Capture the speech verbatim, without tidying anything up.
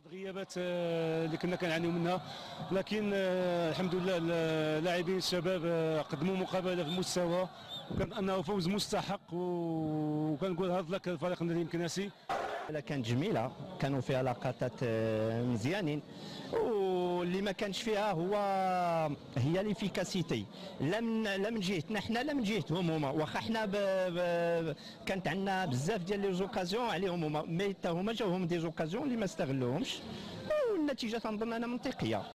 الغيابات آه، اللي كنا كنعانيو منها، لكن آه، الحمد لله اللاعبين الشباب آه، قدموا مقابله في المستوى، وكان انه فوز مستحق، وكنقول هارد لك الفريق النادي المكناسي. كانت جميله، كانوا فيها لقطات آه، مزيانين، واللي ما كانش فيها هو هي ليفيكاسيتي، لا من لا من جهتنا حنا لا من جهتهم هما، واخا حنا ب... ب... كانت عندنا بزاف ديال لي زوكازيون عليهم هما، مي حتى هما جاوهم دي زوكازيون اللي ما استغلوهمش، والنتيجه تنظن انا منطقيه.